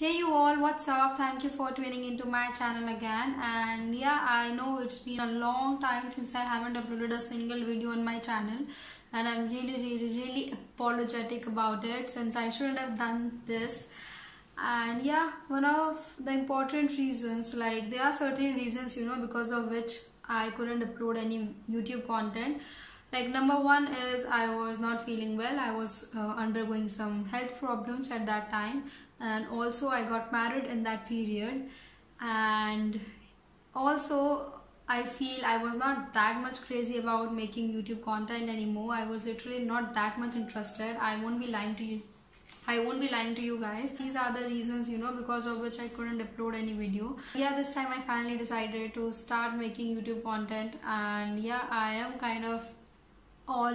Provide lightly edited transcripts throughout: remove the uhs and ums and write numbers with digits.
Hey you all, what's up? Thank you for tuning into my channel again. And yeah, I know it's been a long time since I haven't uploaded a single video on my channel, and I'm really apologetic about it since I shouldn't have done this. And yeah, one of the important reasons, like there are certain reasons because of which I couldn't upload any YouTube content. Like number one is I was not feeling well. I was undergoing some health problems at that time, and also I got married in that period, and also I feel I was not that much crazy about making YouTube content anymore. I was literally not that much interested. I won't be lying to you guys. These are the reasons because of which I couldn't upload any video. Yeah, this time I finally decided to start making YouTube content, and yeah, I am kind of all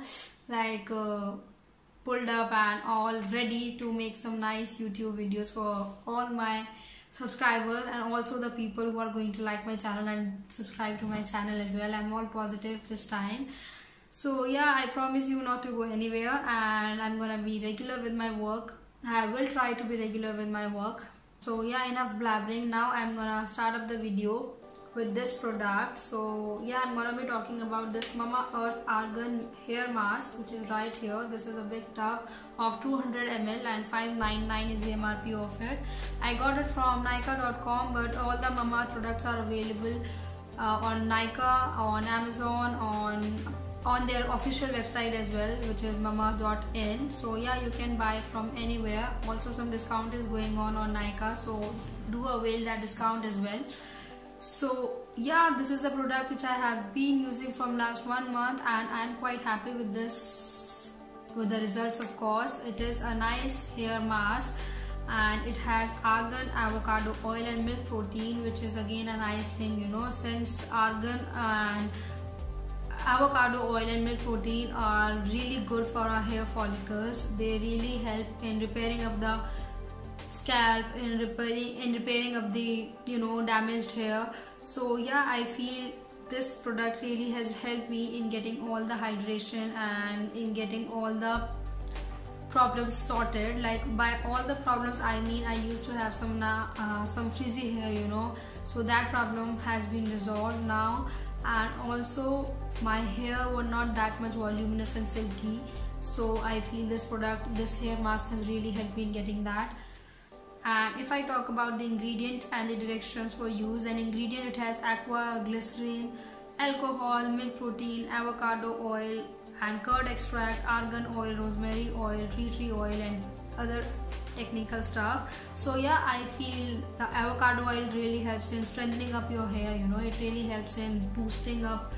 pulled up and all ready to make some nice YouTube videos for all my subscribers and also the people who are going to like my channel and subscribe to my channel as well. I'm all positive this time. So yeah, I promise you not to go anywhere, and I'm gonna be regular with my work. I will try to be regular with my work. So yeah, enough blabbering. Now I'm gonna start up the video with this product. So yeah, I'm gonna be talking about this Mama Earth Argan hair mask, which is right here. This is a big tub of 200 ml and $5.99 is the MRP of it. I got it from Nykaa.com, but all the Mama Earth products are available on Nykaa, on Amazon, on their official website as well, which is mama.in. So yeah, you can buy from anywhere. Also some discount is going on Nykaa, so do avail that discount as well. So yeah, this is the product which I have been using from last 1 month, and I'm quite happy with this, with the results. Of course, it is a nice hair mask, and it has argan, avocado oil and milk protein, which is again a nice thing, since argan and avocado oil and milk protein are really good for our hair follicles. They really help in repairing of the scalp, in repairing of the damaged hair. So yeah, I feel this product really has helped me in getting all the hydration and in getting all the problems sorted. Like by all the problems, I mean I used to have some frizzy hair, so that problem has been resolved now, and also my hair was not that much voluminous and silky. So I feel this product, this hair mask, has really helped me in getting that. And if I talk about the ingredients and the directions for use, an ingredient, it has aqua, glycerin, alcohol, milk protein, avocado oil and curd extract, argan oil, rosemary oil, tea tree oil and other technical stuff. So yeah, I feel the avocado oil really helps in strengthening up your hair. It really helps in boosting up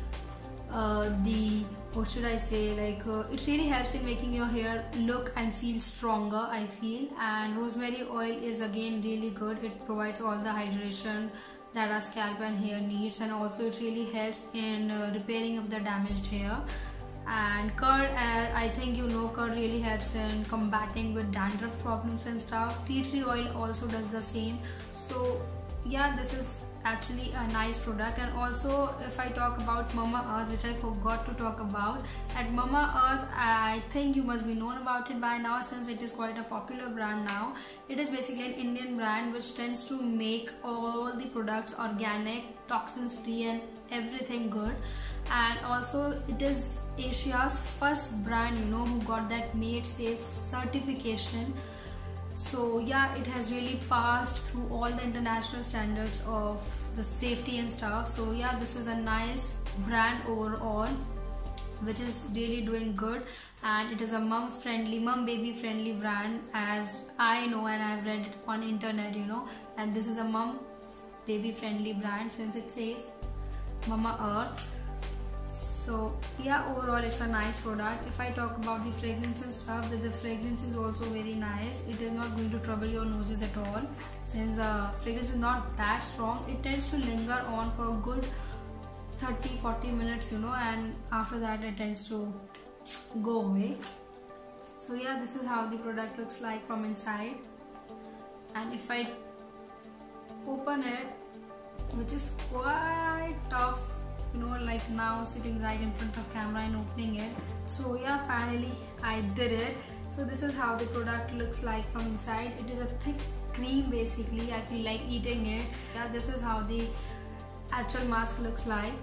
it really helps in making your hair look and feel stronger, I feel. And rosemary oil is again really good. It provides all the hydration that our scalp and hair needs, and also it really helps in repairing of the damaged hair. And curd, I think curd really helps in combating with dandruff problems and stuff. Tea tree oil also does the same. So yeah, this is actually a nice product. And also if I talk about Mama Earth, which I forgot to talk about, at Mama Earth, I think you must be known about it by now since it is quite a popular brand now. It is basically an Indian brand which tends to make all the products organic, toxins free and everything good. And also it is Asia's first brand who got that Made Safe certification. So yeah, it has really passed through all the international standards of the safety and stuff. So yeah, this is a nice brand overall, which is really doing good, and it is a mom baby friendly brand, as I know and I've read it on internet, and this is a mom baby friendly brand since it says Mama Earth. So yeah, overall it's a nice product. If I talk about the fragrance and stuff, the fragrance is also very nice. It is not going to trouble your noses at all, since the fragrance is not that strong. It tends to linger on for a good 30-40 minutes, and after that it tends to go away. So yeah, this is how the product looks like from inside. And if I open it, which is quite tough, like now sitting right in front of camera and opening it. So yeah, finally I did it. So this is how the product looks like from inside. It is a thick cream basically. I feel like eating it. Yeah, this is how the actual mask looks like.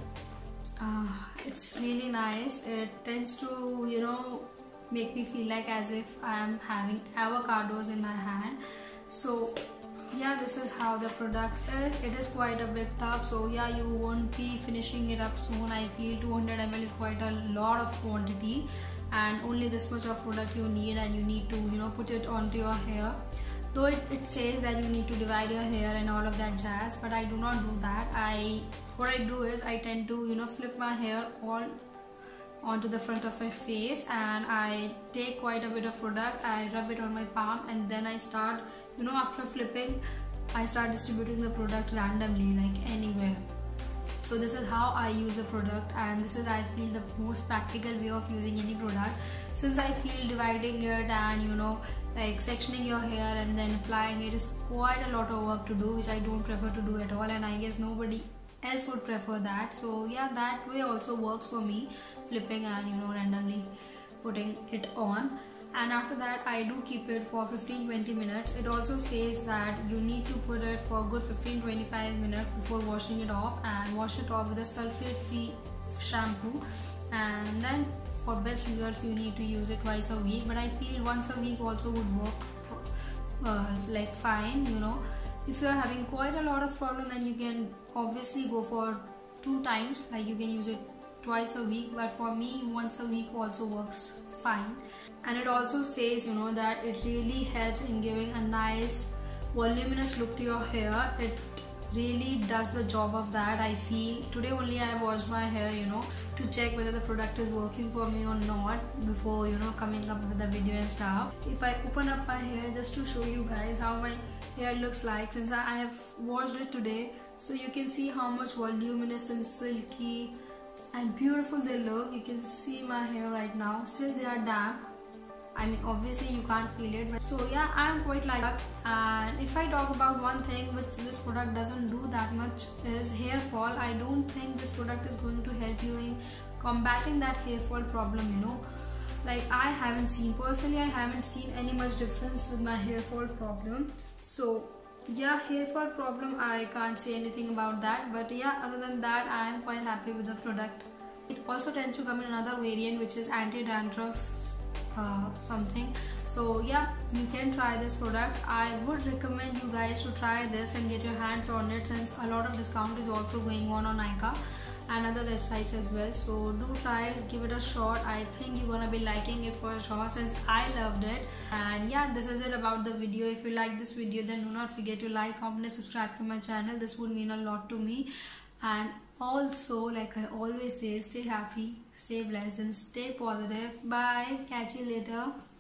It's really nice. It tends to, you know, make me feel like as if I am having avocados in my hand. So yeah, this is how the product is. It is quite a big tub, so yeah, you won't be finishing it up soon. I feel 200 ml is quite a lot of quantity, and only this much of product you need, and you need to, you know, put it onto your hair. Though it says that you need to divide your hair and all of that jazz, but I do not do that. What I do is I tend to, you know, flip my hair all onto the front of my face, and I take quite a bit of product, I rub it on my palm, and then I start, you know, after flipping, I start distributing the product randomly, like anywhere. So this is how I use the product, and this is, I feel, the most practical way of using any product, since I feel dividing it and, you know, like sectioning your hair and then applying it is quite a lot of work to do, which I don't prefer to do at all, and I guess nobody else would prefer that. So yeah, that way also works for me, flipping and, you know, randomly putting it on. And after that, I do keep it for 15-20 minutes. It also says that you need to put it for a good 15-25 minutes before washing it off, and wash it off with a sulfate free shampoo. And then for best results, you need to use it twice a week, but I feel once a week also would work like fine. You know, if you are having quite a lot of problem, then you can obviously go for 2 times, like you can use it twice a week, but for me once a week also works fine. And it also says, you know, that it really helps in giving a nice voluminous look to your hair. It really does the job of that. I feel today only I washed my hair, you know, to check whether the product is working for me or not before, you know, coming up with the video and stuff. If I open up my hair just to show you guys how my hair looks like since I have washed it today, so you can see how much voluminous and silky and beautiful they look. You can see my hair right now. Still they are damp. I mean, obviously you can't feel it, but so yeah, I'm quite like that. And if I talk about one thing which this product doesn't do that much is hair fall. I don't think this product is going to help you in combating that hair fall problem, you know. Like I haven't seen any much difference with my hair fall problem. So yeah, hair fall problem, I can't say anything about that, but yeah, other than that, I am quite happy with the product. It also tends to come in another variant which is anti-dandruff something. So yeah, you can try this product. I would recommend you guys to try this and get your hands on it, since a lot of discount is also going on Nykaa and other websites as well. So do try it, give it a shot. I think you're gonna be liking it for sure, since I loved it. And yeah, this is it about the video. If you like this video, then do not forget to like, comment and subscribe to my channel. This would mean a lot to me. And also, like I always say, stay happy, stay blessed and stay positive. Bye, catch you later.